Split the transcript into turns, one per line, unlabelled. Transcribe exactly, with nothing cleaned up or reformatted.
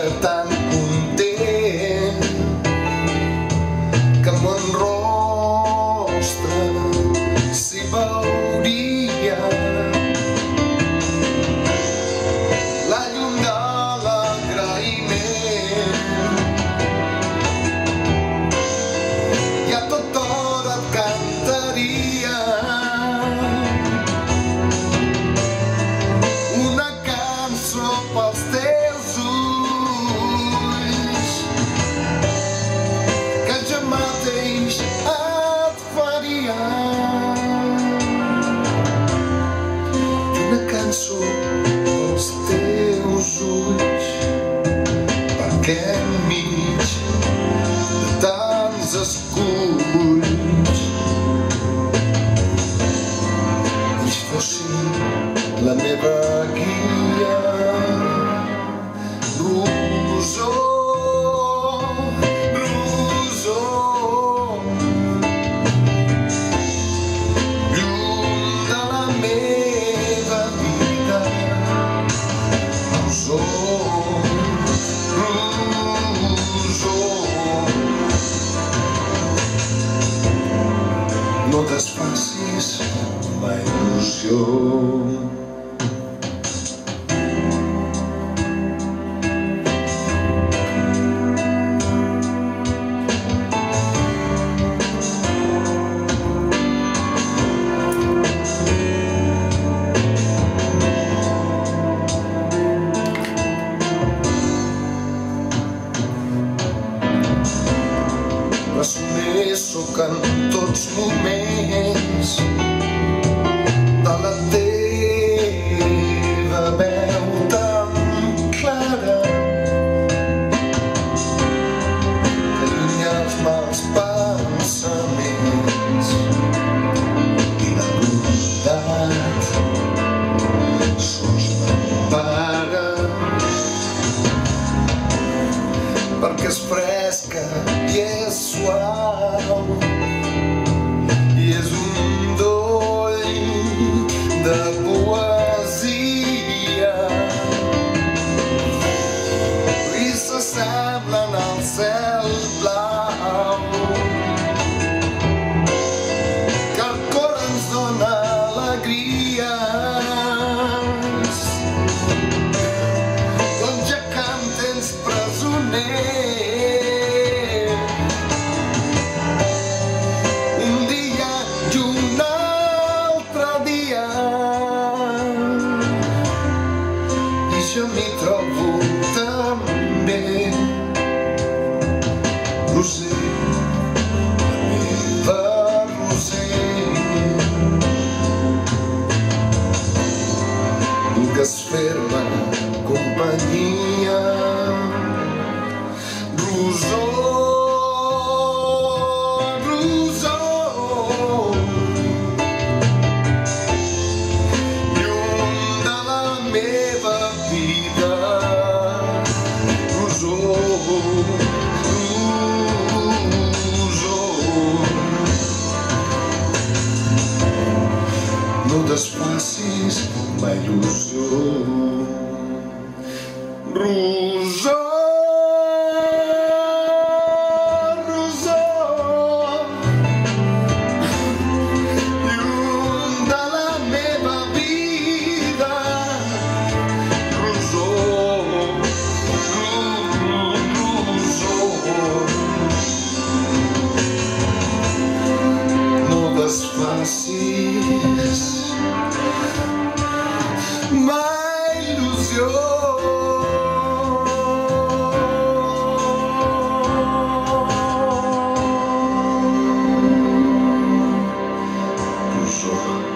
tan content que amb un rostre s'hi veuria la llum de l'agraïment. I a tota hora et cantaria una cançó pels teus ulls que jo mateix et faria. Una cançó pels teus ulls, perquè enmig de tants esculls ells fossin la meva guia. Rosó, rosó, llum de la meva vida. Rosó, rosó, no desfacis la il·lusió. Presoner sóc en tots moments de la teva veu tan clara que allunya els mals pensaments i la bondat sols m'empara perquè és fresca i és suau i és un doll de poesia i s'assemblen al cel blau que el cor ens dona alegries quan ja cantens presoner. Jo m'hi trobo també, Roser, la meva Roser. Vulgues fer-me companyia, Rosó, Rosó, llum de la meva vida. Rosó, Rosó, no desfacis la il·lusió. Rosó, Rosó, llum de la meva vida. Rosó, no desfacis ma il·lusió. Rosó.